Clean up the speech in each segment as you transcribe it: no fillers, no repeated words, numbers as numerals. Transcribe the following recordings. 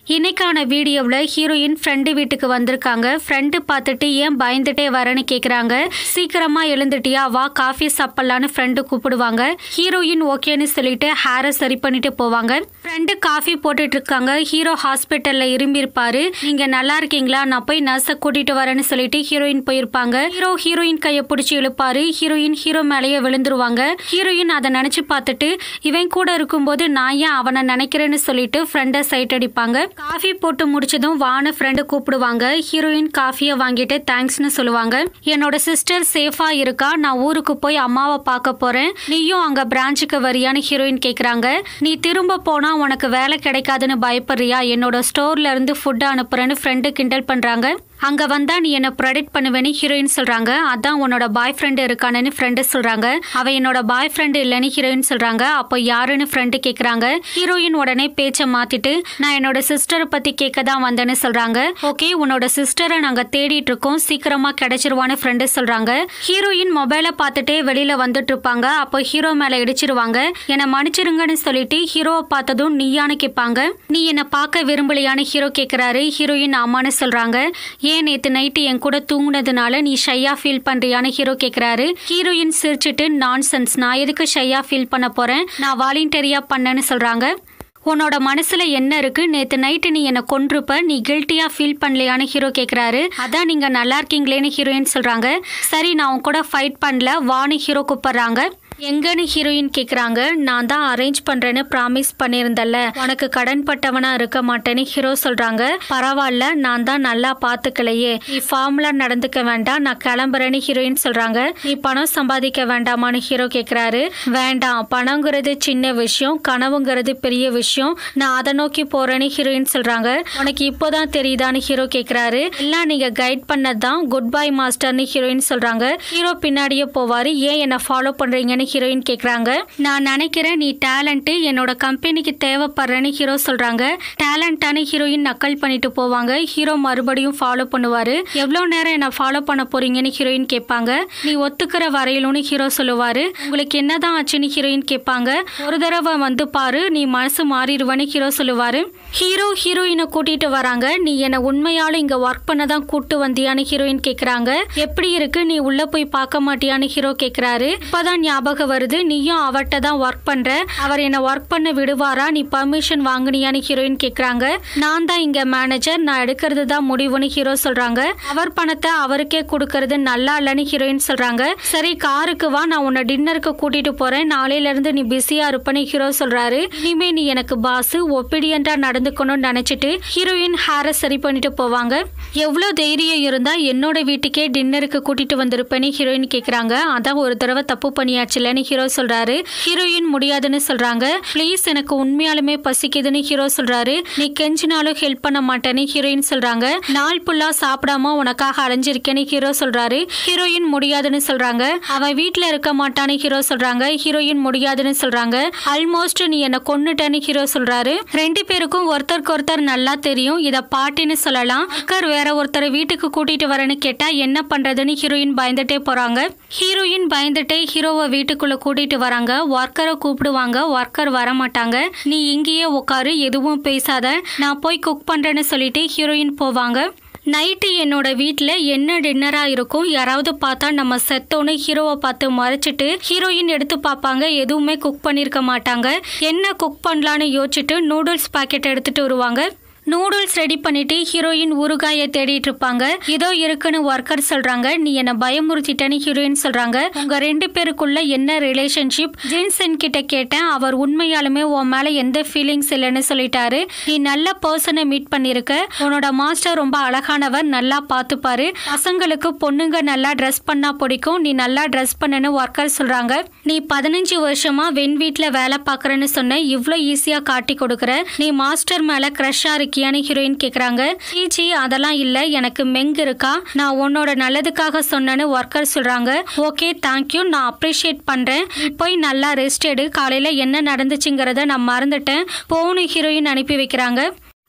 இன்னைக்கான வீடியோவில் heroine friend வீட்டுக்கு வந்திருக்காங்க. ஃப்ரெண்டு பார்த்துட்டு ஏன் பயந்துட்டே வரேன்னு கேட்குறாங்க. சீக்கிரமாக எழுந்துட்டியா, வா காஃபி சாப்பிட்லான்னு ஃப்ரெண்டு கூப்பிடுவாங்க. ஹீரோயின் ஓகேன்னு சொல்லிட்டு ஹேரை சரி பண்ணிட்டு போவாங்க. ஃப்ரெண்டு காஃபி போட்டுட்டு இருக்காங்க. ஹீரோ ஹாஸ்பிட்டலில் இரும்பியிருப்பாரு. நீங்கள் நல்லா இருக்கீங்களா, நான் போய் நர்ஸை கூட்டிட்டு வரேன்னு சொல்லிட்டு ஹீரோயின் போயிருப்பாங்க. ஹீரோயின் கையை பிடிச்சி இழுப்பாரு. ஹீரோயின் ஹீரோ மேலேயே விழுந்துருவாங்க. ஹீரோயின் அதை நினச்சி பார்த்துட்டு இவன் கூட இருக்கும்போது நான் ஏன் அவனை நினைக்கிறேன்னு சொல்லிட்டு ஃப்ரெண்டை சைட் அடிப்பாங்க. காஃபி போட்டு முடிச்சதும் வான ஃப்ரெண்டு கூப்பிடுவாங்க. ஹீரோயின் காஃபியை வாங்கிட்டு தேங்க்ஸ்னு சொல்லுவாங்க. என்னோட சிஸ்டர் சேஃபா இருக்கா, நான் ஊருக்கு போய் அம்மாவை பார்க்க போறேன், நீயும் அங்க பிரான்ச்சுக்கு வரியான்னு ஹீரோயின் கேக்குறாங்க. நீ திரும்ப போனா உனக்கு வேலை கிடைக்காதுன்னு பயப்படுறியா, என்னோட ஸ்டோர்ல இருந்து ஃபுட் அனுப்புறேன்னு ஃப்ரெண்டு கிண்டல் பண்றாங்க. அங்க வந்தா நீ என்ன ப்ரெடிக்ட் பண்ணுவேன்னு ஹீரோயின் சொல்றாங்க. அதான் உன்னோட பாய் ஃப்ரெண்டு இருக்கானு ஃப்ரெண்டு சொல்றாங்க. அவ என்னோட பாய் ஃப்ரெண்டு இல்லைன்னு ஹீரோயின் சொல்றாங்க. அப்போ யாருன்னு ஃப்ரெண்டு கேக்குறாங்க. ஹீரோயின் உடனே பேச்சை மாத்திட்டு நான் என்னோட சிஸ்டரை பத்தி கேட்க தான் வந்தேன்னு சொல்றாங்க. ஓகே, உன்னோட சிஸ்டரை நாங்க தேடிட்டு இருக்கோம், சீக்கிரமா கிடைச்சிருவான்னு ஃப்ரெண்டு சொல்றாங்க. ஹீரோயின் மொபைலை பார்த்துட்டே வெளியில வந்துட்டு இருப்பாங்க. அப்போ ஹீரோ மேல இடிச்சிருவாங்க. என்னை மன்னிச்சிருங்கன்னு சொல்லிட்டு ஹீரோவை பார்த்ததும் நீயான்னு கேட்பாங்க. நீ என்ன பார்க்க விரும்பலையான்னு ஹீரோ கேக்குறாரு. ஹீரோயின் ஆமான்னு சொல்றாங்க. ஏன் நேத்து நைட்டு என் கூட தூங்குனதுனால நீ ஷையா ஃபீல் பண்றியான்னு ஹீரோ கேக்குறாரு. ஹீரோயின் சிரிச்சிட்டு நான்சென்ஸ், நான் எதுக்கு ஷையா ஃபீல் பண்ண போறேன், நான் வாலண்டியரியா பண்ணேன்னு சொல்றாங்க. உன்னோட மனசுல என்ன இருக்கு, நேத்து நைட்டு நீ என்ன கொன்றுப்ப, நீ கில்ட்டியா ஃபீல் பண்ணலையான்னு ஹீரோ கேக்குறாரு. அதான் நீங்க நல்லா இருக்கீங்களேன்னு ஹீரோயின் சொல்றாங்க. சரி, நான் உன் கூட ஃபைட் பண்ணல, வான்னு ஹீரோ கூப்பிடுறாங்க. எங்கன்னு ஹீரோயின் கேக்குறாங்க. நான் தான் அரேஞ்ச் பண்றேன்னு ப்ராமிஸ் பண்ணியிருந்தல, உனக்கு கடன் பட்டவனா இருக்க மாட்டேன்னு ஹீரோ சொல்றாங்க. பரவாயில்ல, நான் தான் நல்லா பாத்துக்கலையே, நீ ஃபார்முலா நடந்துக்க வேண்டாம், நான் கிளம்புறேன்னு ஹீரோயின் சொல்றாங்க. நீ பணம் சம்பாதிக்க வேண்டாமான்னு ஹீரோ கேக்குறாரு. வேண்டாம், பணங்கிறது சின்ன விஷயம், கனவுங்கிறது பெரிய விஷயம், நான் அதை நோக்கி போறேன்னு ஹீரோயின் சொல்றாங்க. உனக்கு இப்போதான் தெரியுதான்னு ஹீரோ கேக்குறாரு. எல்லாம் நீங்க கைட் பண்ணதான், குட் பை மாஸ்டர்னு ஹீரோயின் சொல்றாங்க. ஹீரோ பின்னாடியே போவாரு. ஏன் என்ன ஃபாலோ பண்றீங்கன்னு ஹீரோயின் கேக்குறாங்க. நான் நினைக்கிறேன் நீ டேலண்ட், என்னோட கம்பெனிக்கு தேவைப்படுறேன்னு ஹீரோ சொல்றாங்க. டேலண்டான ஹீரோயின் நக்கல் பண்ணிட்டு போவாங்க. ஹீரோ மறுபடியும் ஃபாலோ பண்ணுவாரு. எவ்வளவு நேரம் என்ன ஃபாலோ பண்ண போறீங்கன்னு ஹீரோயின் கேட்பாங்க. நீ ஒத்துக்கிற வரையிலும்னு ஹீரோ சொல்லுவாரு. உங்களுக்கு என்னதான் ஆச்சுன்னு ஹீரோயின் கேட்பாங்க. ஒரு தடவை வந்து பாரு, நீ மனசு மாறிடுவேன்னு ஹீரோ சொல்லுவாரு. ஹீரோயினை கூட்டிட்டு வராங்க. நீ என்ன உண்மையாலும் இங்க ஒர்க் பண்ணதான் கூட்டு வந்தியான்னு ஹீரோயின் கேக்குறாங்க. எப்படி இருக்கு, நீ உள்ள போய் பார்க்க மாட்டியான்னு ஹீரோ கேக்குறாரு. இப்பதான் ஞாபகம் வருது, நீயும் அவர்கிட்ட தான் ஒர்க் பண்ற, அவர் என்ன ஒர்க் பண்ண விடுவாரா, நீ பர்மிஷன் வாங்குனியான்னு ஹீரோயின் கேக்குறாங்க. நான் தான் இங்க மேனேஜர், நான் எடுக்கிறது தான் முடிவுன்னு ஹீரோ சொல்றாங்க. அவர் பணத்தை அவருக்கே கொடுக்கறது நல்லா இல்லைன்னு ஹீரோயின் சொல்றாங்க. சரி, காருக்கு வா, நான் உன்னை டின்னருக்கு கூட்டிட்டு போறேன், நாளையில இருந்து நீ பிஸியா இருப்பேன்னு ஹீரோ சொல்றாரு. இனிமே நீ எனக்கு பாஸ், ஒபீடியன்டா நடந்துக்கணும்னு நினைச்சிட்டு ஹீரோயின் ஹேரை சரி பண்ணிட்டு போவாங்க. எவ்வளவு தைரியம் இருந்தா என்னோட வீட்டுக்கே டின்னருக்கு கூட்டிட்டு வந்திருப்பேன்னு ஹீரோயின் கேக்குறாங்க. அதான் ஒரு தடவை தப்பு பண்ணியாச்சுலன்னு ஹீரோ சொல்றாரு. ஹீரோயின் முடியாதுன்னு சொல்றாங்க. ப்ளீஸ், எனக்கு உண்மையாலுமே பசிக்குதுன்னு ஹீரோ சொல்றாரு. நீ கெஞ்சினாலும் ஹெல்ப் பண்ண மாட்டேன்னு ஹீரோயின் சொல்றாங்க. நாள் ஃபுல்லா சாப்பிடாம உனக்காக அலைஞ்சிருக்கேன்னு ஹீரோ சொல்றாரு. ஹீரோயின் முடியாதுன்னு சொல்றாங்க. அவன் வீட்டுல இருக்க மாட்டான்னு ஹீரோ சொல்றாங்க. ஹீரோயின் முடியாதுன்னு சொல்றாங்க. ஆல்மோஸ்ட் நீ என்ன கொன்னுட்டேன்னு ஹீரோ சொல்றாரு. ரெண்டு பேருக்கும் ஒருத்தருக்கு ஒருத்தர் நல்லா தெரியும், இத பாட்டின்னு சொல்லலாம். ஒர்க்கர் வேற ஒருத்தர் வீட்டுக்கு கூட்டிட்டு வரேன்னு கேட்டா என்ன பண்றதுன்னு ஹீரோயின் பயந்துட்டே போறாங்க. ஹீரோயின் பயந்துட்டே ஹீரோவை வீட்டுக்குள்ள கூட்டிட்டு வராங்க. ஒர்க்கரை கூப்பிடுவாங்க. ஒர்க்கர் வர மாட்டாங்க. நீ இங்கேயே உட்காரு, எதுவும் பேசாத, நான் போய் குக் பண்றேன்னு சொல்லிட்டு ஹீரோயின் போவாங்க. நைட்டு என்னோட வீட்டில் என்ன டின்னரா இருக்கும், யாராவது பார்த்தா நம்ம செத்தோன்னு ஹீரோவை பார்த்து மறைச்சிட்டு ஹீரோயின் எடுத்து பார்ப்பாங்க. எதுவுமே குக் பண்ணியிருக்க மாட்டாங்க. என்ன குக் பண்ணலான்னு யோசிச்சுட்டு நூடுல்ஸ் பாக்கெட் எடுத்துட்டு வருவாங்க. நூடுல்ஸ் ரெடி பண்ணிட்டு ஹீரோயின் ஊறுகாயை தேடிட்டு இருப்பாங்க. இதோ இருக்குன்னு ஒர்க்கர் சொல்றாங்க. நீ என்ன பயமுறுத்திட்டேன்னு ஹீரோயின் சொல்றாங்க. உங்க ரெண்டு பேருக்குள்ள என்ன ரிலேஷன்ஷிப், ஜின்சன் கிட்ட கேட்டேன், அவர் உண்மையாலுமே உன் மேல எந்த ஃபீலிங்ஸ் இல்லைன்னு சொல்லிட்டாரு. நீ நல்ல பர்சனை மீட் பண்ணிருக்க, உன்னோட மாஸ்டர் ரொம்ப அழகானவர், நல்லா பார்த்துப்பாரு, பசங்களுக்கு பொண்ணுங்க நல்லா ட்ரெஸ் பண்ணா பிடிக்கும், நீ நல்லா ட்ரெஸ் பண்ணுன்னு ஒர்க்கர் சொல்றாங்க. நீ 15 வருஷமா வெண் வீட்டுல வேலை பாக்குறேன்னு சொன்ன, இவ்வளோ ஈஸியா காட்டி கொடுக்குற, நீ மாஸ்டர் மேல கிரஷா இருக்கு ஹீரோயின் கேக்குறாங்க. சீச்சி, அதெல்லாம் இல்ல, எனக்கு மெங் இருக்கா, நான் உன்னோட நல்லதுக்காக சொன்னேன்னு ஒர்க்கர் சொல்றாங்க. ஓகே, தேங்க்யூ, நான் அப்ரிஷியேட் பண்றேன், போய் நல்லா ரெஸ்ட் எடு, காலையில என்ன நடந்துச்சுங்கிறத நான் மறந்துட்டேன், போன்னு ஹீரோயின் அனுப்பி வைக்கிறாங்க.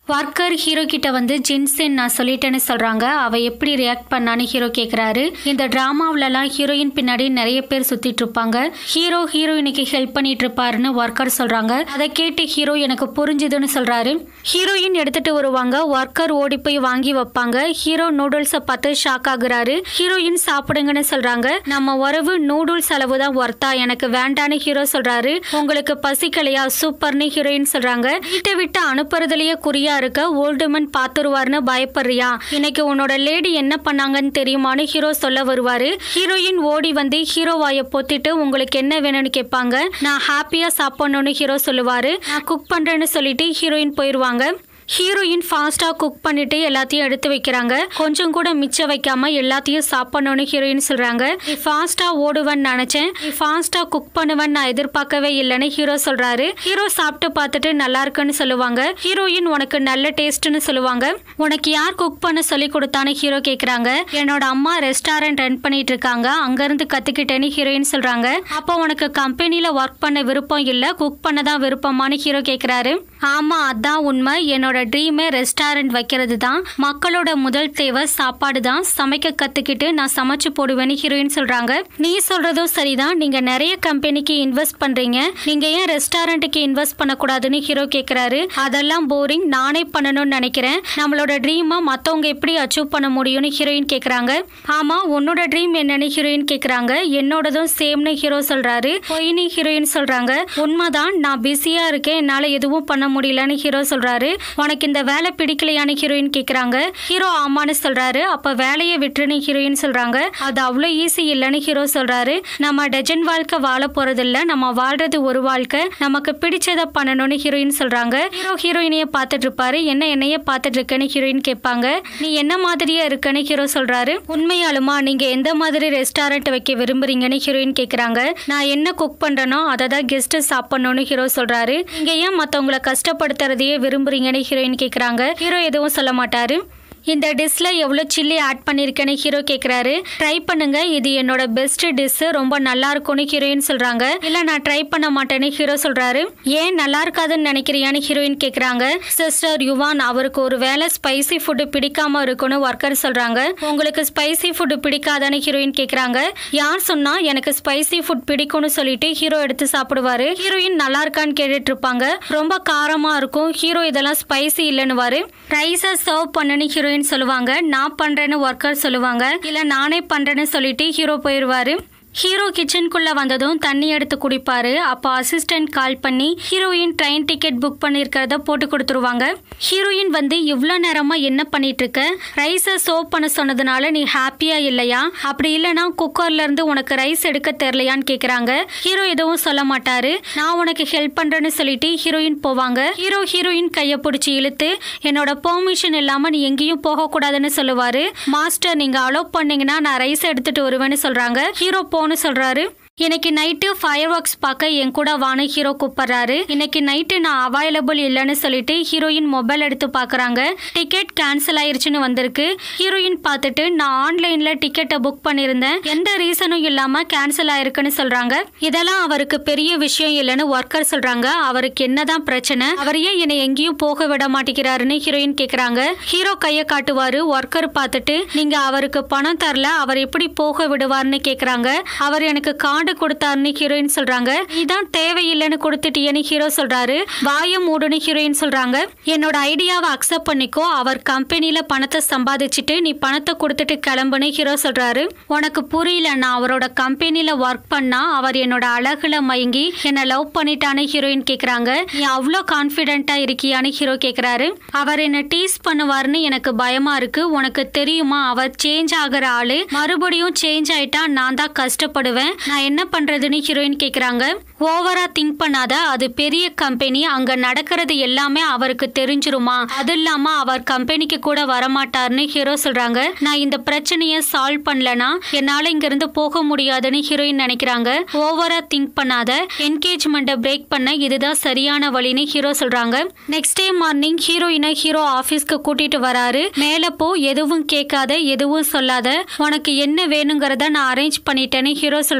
ஒர்க்கர் ஹீரோ கிட்ட வந்து ஜின்சென் நான் சொல்லிட்டேன்னு சொல்றாங்க. அவ எப்படி ரியாக்ட் பண்ணான்னு ஹீரோ கேக்குறாரு. இந்த டிராமாவிலலாம் ஹீரோயின் பின்னாடி நிறைய பேர் சுத்திட்டு இருப்பாங்க. ஹீரோயினுக்கு ஹெல்ப் பண்ணிட்டு இருப்பாருன்னு ஒர்க்கர் சொல்றாங்க. அதை கேட்டு ஹீரோ எனக்கு புரிஞ்சுதுன்னு சொல்றாரு. ஹீரோயின் எடுத்துட்டு வருவாங்க. ஒர்க்கர் ஓடி போய் வாங்கி வைப்பாங்க. ஹீரோ நூடுல்ஸை பார்த்து ஷாக் ஆகுறாரு. ஹீரோயின் சாப்பிடுங்கன்னு சொல்றாங்க. நம்ம உறவு நூடுல்ஸ் அளவு தான் ஒர்த்தா, எனக்கு வேண்டான்னு ஹீரோ சொல்றாரு. உங்களுக்கு பசிக்கலையா? சூப்பர்னு ஹீரோயின் சொல்றாங்க. வீட்டை விட்டு அனுப்புறதுலயே குறியா இருக்க ஓல்டுமன் பாத்துருவாருன்னு பயப்படுறியா? இன்னைக்கு உன்னோட லேடி என்ன பண்ணாங்கன்னு தெரியுமான்னு ஹீரோ சொல்ல வருவாரு. ஹீரோயின் ஓடி வந்து ஹீரோ வாயை பொத்திட்டு உங்களுக்கு என்ன வேணும்னு கேட்பாங்க. நான் ஹாப்பியா சாப்பிடணும்னு ஹீரோ சொல்லுவாரு. நான் குக் பண்றேன்னு சொல்லிட்டு ஹீரோயின் போயிருவாங்க. ஹீரோயின் ஃபாஸ்டா குக் பண்ணிட்டு எல்லாத்தையும் எடுத்து வைக்கிறாங்க. கொஞ்சம் கூட மிச்சம் வைக்காம எல்லாத்தையும் சாப்பிடணும்னு ஹீரோயின் சொல்றாங்க. நீ ஃபாஸ்டா ஓடுவன்னு நினைச்சேன், நீ ஃபாஸ்டா குக் பண்ணுவன்னு நான் எதிர்பார்க்கவே இல்லைன்னு ஹீரோ சொல்றாரு. ஹீரோ சாப்பிட்டு பார்த்துட்டு நல்லா இருக்குன்னு சொல்லுவாங்க. ஹீரோயின் உனக்கு நல்ல டேஸ்ட்னு சொல்லுவாங்க. உனக்கு யார் குக் பண்ண சொல்லி கொடுத்தான்னு ஹீரோ கேக்குறாங்க. என்னோட அம்மா ரெஸ்டாரண்ட் ரன் பண்ணிட்டு இருக்காங்க, அங்க இருந்து கத்துக்கிட்டேன்னு ஹீரோயின் சொல்றாங்க. அப்போ உனக்கு கம்பெனில ஒர்க் பண்ண விருப்பம் இல்ல, குக் பண்ணதான் விருப்பமானு ஹீரோ கேக்குறாரு. ஆமா அதான் உண்மை, என்னோட ட்ரீமே ரெஸ்டாரண்ட் வைக்கிறது தான். மக்களோட முதல் தேவை சாப்பாடு தான். சமைக்க கத்துக்கிட்டு நான் சமைச்சு போடுவேன்னு ஹீரோயின் சொல்றாங்க. நீ சொல்றதும் சரிதான், நீங்க நிறைய கம்பெனிக்கு இன்வெஸ்ட் பண்றீங்க, நீங்க ஏன் ரெஸ்டாரண்ட்டுக்கு இன்வெஸ்ட் பண்ணக்கூடாதுன்னு ஹீரோ கேக்குறாரு. அதெல்லாம் போரிங், நானே பண்ணணும்னு நினைக்கிறேன். நம்மளோட ட்ரீமை மத்தவங்க எப்படி அச்சீவ் பண்ண முடியும்னு ஹீரோயின் கேக்குறாங்க. ஆமா உன்னோட ட்ரீம் என்னன்னு ஹீரோயின் கேக்குறாங்க. என்னோடதும் சேம்னு ஹீரோ சொல்றாரு. பொய்னு ஹீரோயின் சொல்றாங்க. உண்மைதான், நான் பிஸியா இருக்கேன், என்னால எதுவும் பண்ண முடியலன்னு ஹீரோ சொல்றாரு. உனக்கு இந்த வேலை பிடிக்கலையான்னு ஹீரோயின் கேக்குறாங்க. ஹீரோ ஆமான்னு சொல்றாரு. அப்ப வேலையை விட்டுருன்னு ஹீரோயின் சொல்றாங்க. அது அவ்வளோ ஈஸி இல்லைன்னு ஹீரோ சொல்றாரு. நம்ம டஜன் வாழ்க்கை வாழ போறது இல்ல, நம்ம வாழ்றது ஒரு வாழ்க்கை, நமக்கு பிடிச்சதை பண்ணணும்னு ஹீரோயின் சொல்றாங்க. ஹீரோயினைய பார்த்துட்டு இருப்பாரு. என்னைய பார்த்துட்டு இருக்கேன்னு ஹீரோயின் கேட்பாங்க. நீ என்ன மாதிரியா இருக்கன்னு ஹீரோ சொல்றாரு. உண்மையாலுமா நீங்க எந்த மாதிரி ரெஸ்டாரண்ட் வைக்க விரும்புறீங்கன்னு ஹீரோயின் கேக்குறாங்க. நான் என்ன குக் பண்றேனோ அதை தான் கெஸ்ட் சாப்பிடணும்னு ஹீரோ சொல்றாரு. நீங்க ஏன் மத்தவங்களை கஷ்டப்படுத்துறதையே விரும்புறீங்கன்னு ஹீரோயின் கேக்குறாங்க. ஹீரோ எதுவும் சொல்ல மாட்டாரு. இந்த டிஷ்ல எவ்வளோ சில்லி ஆட் பண்ணியிருக்கேன்னு ஹீரோ கேட்குறாரு. ட்ரை பண்ணுங்க, இது என்னோட பெஸ்ட் டிஷ், ரொம்ப நல்லா இருக்கும்னு ஹீரோயின் சொல்றாங்க. இல்ல நான் ட்ரை பண்ண மாட்டேன்னு ஹீரோ சொல்றாரு. ஏன் நல்லா இருக்காதுன்னு நினைக்கிறியான்னு ஹீரோயின் கேட்குறாங்க. சிஸ்டர் யுவான், அவருக்கு ஒரு வேளை ஸ்பைசி ஃபுட்டு பிடிக்காம இருக்குன்னு ஒர்க்கர் சொல்றாங்க. உங்களுக்கு ஸ்பைசி ஃபுட்டு பிடிக்காதான்னு ஹீரோயின் கேட்குறாங்க. யார் சொன்னா எனக்கு ஸ்பைசி ஃபுட் பிடிக்கும்னு சொல்லிட்டு ஹீரோ எடுத்து சாப்பிடுவாரு. ஹீரோயின் நல்லா இருக்கான்னு கேட்டுட்டு இருப்பாங்க. ரொம்ப காரமா இருக்கும். ஹீரோ இதெல்லாம் ஸ்பைசி இல்லைன்னுவாரு. ரைஸை சர்வ் பண்ணுன்னு ஹீரோயின் சொல்லுவாங்க. நான் பண்றேன்னு ஒர்க்கர் சொல்லுவாங்க. இல்ல நானே பண்றேன்னு சொல்லிட்டு ஹீரோ போயிருவாரு. ஹீரோ கிச்சனுக்குள்ள வந்ததும் தண்ணி எடுத்து குடிப்பாரு. அப்போ அசிஸ்டன்ட் கால் பண்ணி ஹீரோயின் ட்ரெயின் டிக்கெட் புக் பண்ணிருக்கிறத போட்டு கொடுத்துருவாங்க. ஹீரோயின் வந்து இவ்வளோ நேரமா என்ன பண்ணிட்டு இருக்க, ரைஸை சர்வ் பண்ண சொன்னதுனால நீ ஹாப்பியா இல்லையா, அப்படி இல்லைன்னா குக்கர்ல இருந்து உனக்கு ரைஸ் எடுக்க தெரியலையான்னு கேக்குறாங்க. ஹீரோ எதுவும் சொல்ல மாட்டாரு. நான் உனக்கு ஹெல்ப் பண்றேன்னு சொல்லிட்டு ஹீரோயின் போவாங்க. ஹீரோயின் கையை பிடிச்சி இழுத்து என்னோட பெர்மிஷன் இல்லாம நீ எங்கேயும் போக கூடாதுன்னு சொல்லுவாரு. மாஸ்டர் நீங்க அலோவ் பண்ணீங்கன்னா நான் ரைஸ் எடுத்துட்டு வருவேன்னு சொல்றாங்க. ஹீரோ சொல்றாரு. இன்னைக்கு நைட்டு ஃபயர் ஒர்க்ஸ் பார்க்க என் கூட வான்னு ஹீரோ கூப்பிடுறாரு. இன்னைக்கு நைட்டு நான் அவைலபிள் இல்லைன்னு சொல்லிட்டு ஹீரோயின் மொபைல் எடுத்து பாக்குறாங்க. டிக்கெட் கேன்சல் ஆயிருச்சுன்னு வந்திருக்கு. ஹீரோயின் பார்த்துட்டு நான் ஆன்லைன்ல டிக்கெட்டை புக் பண்ணிருந்தேன், எந்த ரீசனும் இல்லாம கேன்சல் ஆயிருக்குன்னு சொல்றாங்க. இதெல்லாம் அவருக்கு பெரிய விஷயம் இல்லைன்னு ஒர்க்கர் சொல்றாங்க. அவருக்கு என்னதான் பிரச்சனை, அவர் ஏன் என்னை எங்கேயும் போக விட மாட்டேங்கிறாருன்னு ஹீரோயின் கேக்குறாங்க. ஹீரோ கையை காட்டுவாரு. ஒர்க்கர் பார்த்துட்டு நீங்க அவருக்கு பணம் தரல, அவர் எப்படி போக விடுவார்னு கேக்குறாங்க. அவர் எனக்கு கார்டு கொடுத்தாருன்னு ஹீரோயின் சொல்றாங்க. இதான் தேவையில்லைன்னு கொடுத்துட்டியன்னு ஹீரோ சொல்றாரு. வாயை மூடுன்னு ஹீரோயின் சொல்றாங்க. என்னோட ஐடியாவை அக்செப்ட் பண்ணிக்கோ, அவர் கம்பெனில பணத்தை சம்பாதிச்சுட்டு நீ பணத்தை கொடுத்துட்டு கிளம்புன்னு ஹீரோ சொல்றாரு. உனக்கு புரியல, நான் அவரோட கம்பெனில ஒர்க் பண்ணா அவர் என்னோட அழகுல மயங்கி என்ன லவ் பண்ணிட்டான்னு ஹீரோயின் கேக்குறாங்க. நீ அவ்வளோ கான்பிடென்ட்டா இருக்கியான்னு ஹீரோ கேக்குறாரு. அவர் என்ன டீஸ் பண்ணுவாருன்னு எனக்கு பயமா இருக்கு. உனக்கு தெரியுமா, அவர் சேஞ்ச் ஆகிற ஆளு, மறுபடியும் சேஞ்ச் ஆயிட்டா நான் தான் கஷ்டப்படுவேன். நான் என்ன பண்றதுன்னு ஹீரோயின் கேக்குறாங்க. ஓவரா திங்க் பண்ணாத, அது பெரிய கம்பெனி, அங்க நடக்கிறது எல்லாமே அவருக்கு தெரிஞ்சிருமா, அது இல்லாம அவர் கம்பெனிக்கு கூட வரமாட்டார்னு ஹீரோ சொல்றாங்க. நான் இந்த பிரச்சனையை சால்வ் பண்ணலனா என்னால இங்க இருந்து போக முடியாதுன்னு ஹீரோயின் நினைக்கிறாங்க. ஓவரா திங்க் பண்ணாத, என்கேஜ்மெண்ட்டை பிரேக் பண்ண இதுதான் சரியான வழின்னு ஹீரோ சொல்றாங்க. நெக்ஸ்ட் டே மார்னிங் ஹீரோயினை ஹீரோ ஆபீஸ்க்கு கூட்டிட்டு வராரு. மேல போ, எதுவும் கேட்காத, எதுவும் சொல்லாத, உனக்கு என்ன வேணுங்கிறத நான் அரேஞ்ச் பண்ணிட்டேன்னு ஹீரோ சொல்றாங்க.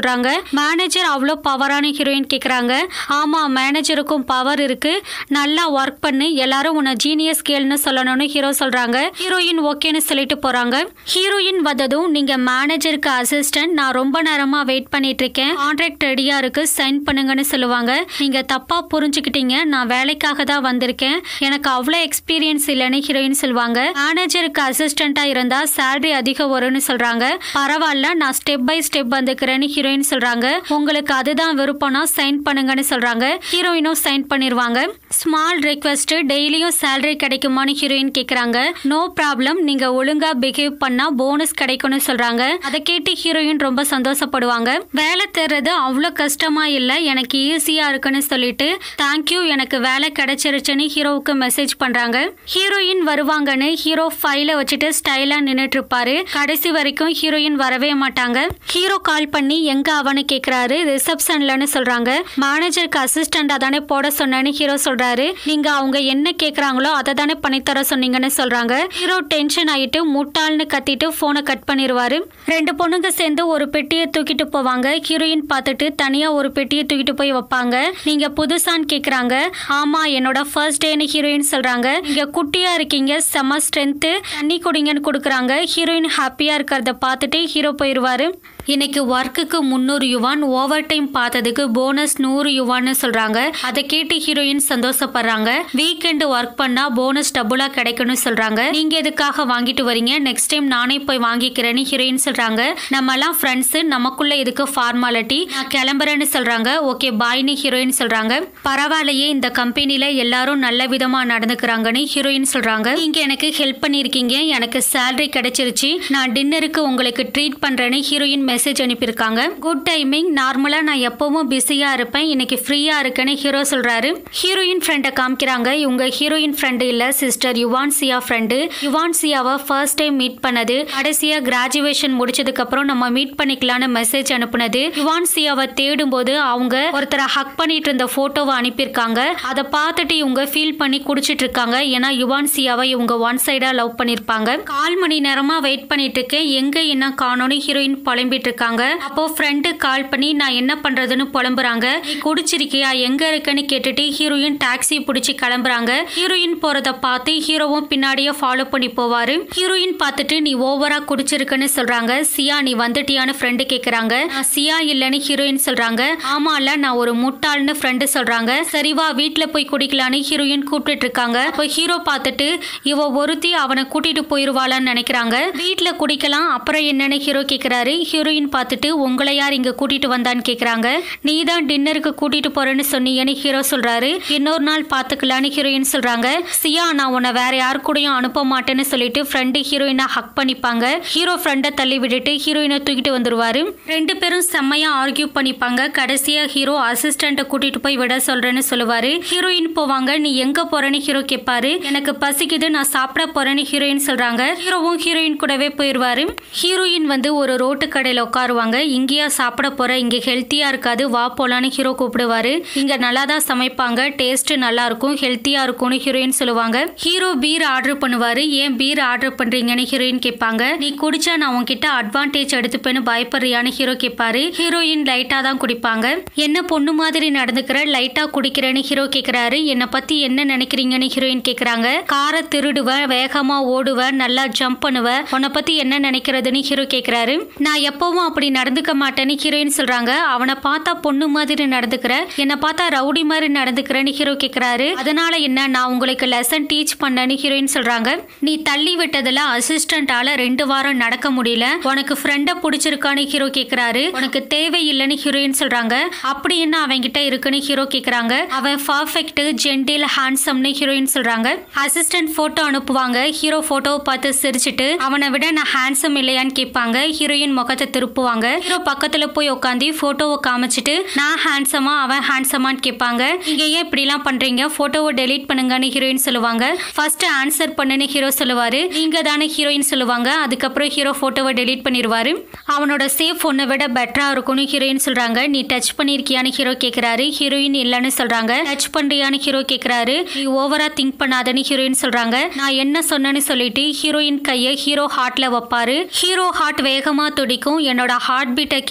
மேனேஜர் அவ்வளோ பவரான ஹீரோயின் கேக்குறாங்க. ஆமா, மேனேஜருக்கும் பவர் இருக்கு, நல்லா ஒர்க் பண்ணு, எல்லாரும் உன்னை ஜீனியஸ் கேள்னு சொல்லணும்னு ஹீரோ சொல்றாங்க. ஹீரோயின் ஓகேன்னு சொல்லிட்டு போறாங்க. ஹீரோயின் வந்ததும், நீங்க மேனேஜருக்கு அசிஸ்டன்ட், நான் ரொம்ப நேரமா வெயிட் பண்ணிட்டு இருக்கேன், கான்ட்ராக்ட் ரெடியா இருக்கு, சைன் பண்ணுங்கன்னு சொல்லுவாங்க. நீங்க தப்பா புரிஞ்சுக்கிட்டீங்க, நான் வேலைக்காக தான் வந்திருக்கேன், எனக்கு அவ்வளோ எக்ஸ்பீரியன்ஸ் இல்லைன்னு ஹீரோயின் சொல்லுவாங்க. மேனேஜருக்கு அசிஸ்டண்டா இருந்தா சேலரி அதிகம் வரும்னு சொல்றாங்க. பரவாயில்ல, நான் ஸ்டெப் பை ஸ்டெப் வந்துக்கிறேன்னு ஹீரோயின் சொல்றாங்க. உங்களுக்கு அதுதான் விருப்பம்னா சைன் பண்ணுங்கன்னு சொல்றாங்க. ஹீரோயினும் சைன் பண்ணிருவாங்க. ஸ்மால் ரிக்வெஸ்ட், டெய்லியும் சேலரி கிடைக்குமான்னு ஹீரோயின் கேக்குறாங்க. நோ ப்ராப்ளம், நீங்க ஒழுங்கா பிஹேவ் பண்ணா போனஸ் கிடைக்கும்னு சொல்றாங்க. அதை கேட்டு ஹீரோயின் ரொம்ப சந்தோஷப்படுவாங்க. வேலை தேடுறது அவ்வளோ கஷ்டமா இல்ல, எனக்கு ஈஸியா இருக்குன்னு சொல்லிட்டு தேங்க்யூ, எனக்கு வேலை கிடைச்சிருச்சுன்னு ஹீரோவுக்கு மெசேஜ் பண்றாங்க. ஹீரோயின் வருவாங்கன்னு ஹீரோ ஃபைல வச்சுட்டு ஸ்டைலா நின்னுட்டு இருப்பாரு. கடைசி வரைக்கும் ஹீரோயின் வரவே மாட்டாங்க. ஹீரோ கால் பண்ணி எங்க அவனு கேக்குறாரு. ரிசப்ஷன்லன்னு சொல்றாங்க. மேனேஜருக்கு அசிஸ்டண்டா தானே போட சொன்னேன்னு ஹீரோ சொல்றாரு. நீங்க அவங்க என்ன கேக்குறாங்களோ அதை தானே பண்ணித்தர சொன்னீங்கன்னு சொல்றாங்க. ஹீரோ டென்ஷன் ஆயிட்டு முட்டாள்னு கத்திட்டு போனை கட் பண்ணிடுவாரு. ரெண்டு பொண்ணுங்க சேர்ந்து ஒரு பெட்டியை தூக்கிட்டு போவாங்க. ஹீரோயின் பார்த்துட்டு தனியா ஒரு பெட்டியை தூக்கிட்டு போய் வைப்பாங்க. நீங்க புதுசான்னு கேக்குறாங்க. ஆமா, என்னோட ஃபர்ஸ்ட் டேன்னு ஹீரோயின் சொல்றாங்க. நீங்க குட்டியா இருக்கீங்க, செம ஸ்ட்ரென்த், தண்ணி குடிங்கன்னு கொடுக்குறாங்க. ஹீரோயின் ஹாப்பியா இருக்கிறத பார்த்துட்டு ஹீரோ போயிடுவாரு. இன்னைக்கு ஒர்க்குக்கு 300 யுவான், ஓவர் டைம் பார்த்ததுக்கு போனஸ் 100 யுவான்னு சொல்றாங்க. அதை கேட்டு ஹீரோயின் சந்தோஷப்படுறாங்க. வீக்கெண்ட் ஒர்க் பண்ணா போனஸ் டபுளா கிடைக்கும்னு சொல்றாங்க. நீங்க எதுக்காக வாங்கிட்டு வரீங்க, நெக்ஸ்ட் டைம் நானே போய் வாங்கிக்கிறேன்னு ஹீரோயின் சொல்றாங்க. நம்ம எல்லாம் ஃப்ரெண்ட்ஸ், நமக்குள்ள எதுக்கு ஃபார்மாலிட்டி, நான் கிளம்புறேன்னு சொல்றாங்க. ஓகே பாய்னு ஹீரோயின் சொல்றாங்க. பரவாயில்லையே, இந்த கம்பெனில எல்லாரும் நல்ல விதமா நடந்துக்கிறாங்கன்னு ஹீரோயின் சொல்றாங்க. நீங்க எனக்கு ஹெல்ப் பண்ணிருக்கீங்க, எனக்கு சேலரி கிடைச்சிருச்சு, நான் டின்னருக்கு உங்களுக்கு ட்ரீட் பண்றேன்னு ஹீரோயின் மெசேஜ் அனுப்பியிருக்காங்க. குட் டைமிங், நார்மலா நான் எப்பவும் பிஸியா இருப்பேன், இன்னைக்கு ஃப்ரீயா இருக்கேன்னு ஹீரோ சொல்றாரு. ஹீரோயின் ஃப்ரெண்டை காமிக்கிறாங்க. இவங்க ஹீரோயின் ஃப்ரெண்டு இல்ல, சிஸ்டர் யுவான்சியா ஃப்ரெண்டு. யுவான்சியாவை ஃபர்ஸ்ட் டைம் மீட் பண்ணது, கடைசியா கிராஜுவேஷன் முடிச்சதுக்கு அப்புறம் நம்ம மீட் பண்ணிக்கலாம்னு மெசேஜ் அனுப்புனது. யுவான்சியாவை தேடும் போது அவங்க ஒருத்தரை ஹக் பண்ணிட்டு இருந்த போட்டோவை அனுப்பியிருக்காங்க. அதை பார்த்துட்டு இவங்க ஃபீல் பண்ணி குடிச்சிட்டு இருக்காங்க. ஏன்னா யுவான்சியாவை இவங்க ஒன் சைடா லவ் பண்ணிருப்பாங்க. 4 மணி நேரமா வெயிட் பண்ணிட்டு இருக்கேன், எங்க என்ன காணோன்னு ஹீரோயின் புலம்பிட்டு இருக்காங்க. அப்போ ஃப்ரெண்டு கால் பண்ணி நான் என்ன பண்றதுன்னு புலம்புறாங்க. நீ குடிச்சிருக்கியா, எங்க இருக்குன்னு கேட்டுட்டு ஹீரோயின் டாக்ஸி பிடிச்சி கிளம்புறாங்க. ஹீரோயின் போறத பார்த்து ஹீரோவும் பின்னாடியே ஃபாலோ பண்ணி போவாரு. ஹீரோயின் பார்த்துட்டு நீ ஓவரா குடிச்சிருக்குன்னு சொல்றாங்க. சியா நீ வந்துட்டியான்னு ஃப்ரெண்டு கேக்குறாங்க. நான் சியா இல்லன்னு ஹீரோயின் சொல்றாங்க. ஆமால, நான் ஒரு முட்டாள்னு ஃப்ரெண்டு சொல்றாங்க. சரிவா வீட்டுல போய் குடிக்கலான்னு ஹீரோயின் கூப்பிட்டு இருக்காங்க. அப்போ ஹீரோ பார்த்துட்டு இவ ஒருத்தி அவனை கூட்டிட்டு போயிருவாளான்னு நினைக்கிறாங்க. வீட்டுல குடிக்கலாம், அப்புறம் என்னன்னு ஹீரோ கேக்குறாரு. ஹீரோயின் பார்த்துட்டு உங்களை யார் இங்க கூட்டிட்டு வந்தான்னு கேக்குறாங்க. நீ தான் டின்னருக்கு கூட்டிட்டு போறேன்னு சொன்னீங்கன்னு ஹீரோ சொல்றாரு. இன்னொரு நாள் பாத்துக்கலான்னு ஹீரோயின் சொல்றாங்க. சியா நான் உன்னை வேற யாரு கூடயும் அனுப்ப மாட்டேன்னு சொல்லிட்டு ஃப்ரெண்டு ஹீரோயினை ஹக் பண்ணிப்பாங்க. ஹீரோ ஃப்ரெண்டை தள்ளி விட்டுட்டு ஹீரோயினை தூக்கிட்டு வந்துருவாரு. ரெண்டு பேரும் செம்மையா ஆர்கியூ பண்ணிப்பாங்க. கடைசியா ஹீரோ அசிஸ்டண்ட்டை கூட்டிட்டு போய் விட சொல்றேன்னு சொல்லுவாரு. ஹீரோயின் போவாங்க. நீ எங்க போறேன்னு ஹீரோ கேட்பாரு. எனக்கு பசிக்குது, நான் சாப்பிட போறேன்னு ஹீரோயின் சொல்றாங்க. ஹீரோவும் ஹீரோயின் கூடவே போயிருவாரு. ஹீரோயின் வந்து ஒரு ரோட்டு கடையில உட்காருவாங்க. இங்கேயா சாப்பிட போற, இங்க ஹெல்த்தியா இருக்காது, வா போலான்னு ஹீரோ கூப்பிடுவாரு. இங்க நல்லா தான் சமைப்பாங்க, டேஸ்ட் நல்லா இருக்கும், ஹெல்த்தியா இருக்கும்னு ஹீரோயின் சொல்லுவாங்க. ஹீரோ பீர் ஆர்டர் பண்ணுவாரு. ஏன் பீர் ஆர்டர் பண்றீங்கன்னு ஹீரோயின் கேட்பாங்க. நீ குடிச்சா நான் உன்கிட்ட அட்வான்டேஜ் எடுத்துப்பேன்னு பயப்படுறியான்னு ஹீரோ கேட்பாரு. ஹீரோயின் லைட்டா தான் குடிப்பாங்க. என்ன பொண்ணு மாதிரி நடந்துக்கிற, லைட்டா குடிக்கிறேன்னு ஹீரோ கேக்குறாரு. என்னை பத்தி என்ன நினைக்கிறீங்கன்னு ஹீரோயின் கேக்குறாங்க. காரை திருடுவ, வேகமா ஓடுவ, நல்லா ஜம்ப் பண்ணுவ, உன்னை பத்தி என்ன நினைக்கிறதுன்னு ஹீரோ கேக்குறாரு. நான் எப்பவும் அப்படி நடந்துக்க மாட்டேன்னு ஹீரோயின் சொல்றாங்க. அவனை பார்த்தா பொண்ணு மாதிரி நடந்துக்கிற, என்ன பார்த்தா ரவுடி மாதிரி நடந்துக்கிறேன்னு ஹீரோ கேக்குறாரு. அதனால என்ன, நான் உங்களுக்கு லெசன் டீச் பண்ணேன்னு ஹீரோயின் சொல்றாங்க. நீ தள்ளி விட்டதுல அசிஸ்டண்டால 2 வாரம் நடக்க முடியல, உனக்கு ஃப்ரெண்ட பிடிச்சிருக்கான்னு ஹீரோ கேக்குறாரு. உனக்கு தேவை இல்லைன்னு ஹீரோயின் சொல்றாங்க. அப்படி என்ன அவன்கிட்ட இருக்குன்னு ஹீரோ கேக்குறாங்க. அவன் பர்ஃபெக்ட், ஜென்டில், ஹேண்ட்ஸம்னு ஹீரோயின் சொல்றாங்க. அசிஸ்டன்ட் போட்டோ அனுப்புவாங்க. ஹீரோ போட்டோவை பார்த்து சிரிச்சிட்டு அவனை விட நான் ஹேண்ட்ஸம் இல்லையான்னு கேட்பாங்க. ஹீரோயின் முகத்தை திருப்புவாங்க. ஹீரோ பக்கத்துல போய் உட்காந்து போட்டோவை காமிச்சிட்டு நான் ஹேண்ட்ஸமா அவன் ஹேண்ட்ஸமான்னு கேட்பாங்க. நீங்க ஏன் இப்படி எல்லாம் பண்றீங்க, போட்டோவை டெலீட் பண்ணுங்கன்னு ஹீரோயின் சொல்லுவாங்க. ஃபர்ஸ்ட் ஆன்சர் பண்ணுன்னு ஹீரோ சொல்லுவாரு. நீங்க தானே ஹீரோயின் சொல்லுவாங்க. அதுக்கப்புறம் ஹீரோ போட்டோவை டெலீட் பண்ணிடுவாரு. அவனோட சேஃப் ஒன்னை விட பெட்டரா இருக்கும்னு ஹீரோயின் சொல்றாங்க. நீ டச் பண்ணிருக்கியான்னு ஹீரோ கேக்குறாரு. ஹீரோயின் இல்லன்னு சொல்றாங்க. டச் பண்றியான்னு ஹீரோ கேக்குறாரு. நீ ஓவரா திங்க் பண்ணாதன்னு ஹீரோயின் சொல்றாங்க. நான் என்ன சொன்னேன்னு சொல்லிட்டு ஹீரோயின் கையை ஹீரோ ஹார்ட்ல வைப்பாரு. ஹீரோ ஹார்ட் வேகமா துடிக்கும். என்னோட ஹார்ட் பீட்டை கேட்டியான்னு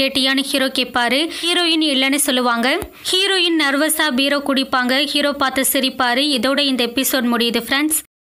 ஹீரோ கேட்பாரு. ஹீரோயின் இல்லைன்னு சொல்லுவாங்க. ஹீரோயின் நர்வஸா பீரோ குடிப்பாங்க. ஹீரோ பார்த்து சிரிப்பாரு. இதோட இந்த எபிசோட் முடியுது ஃப்ரெண்ட்ஸ்.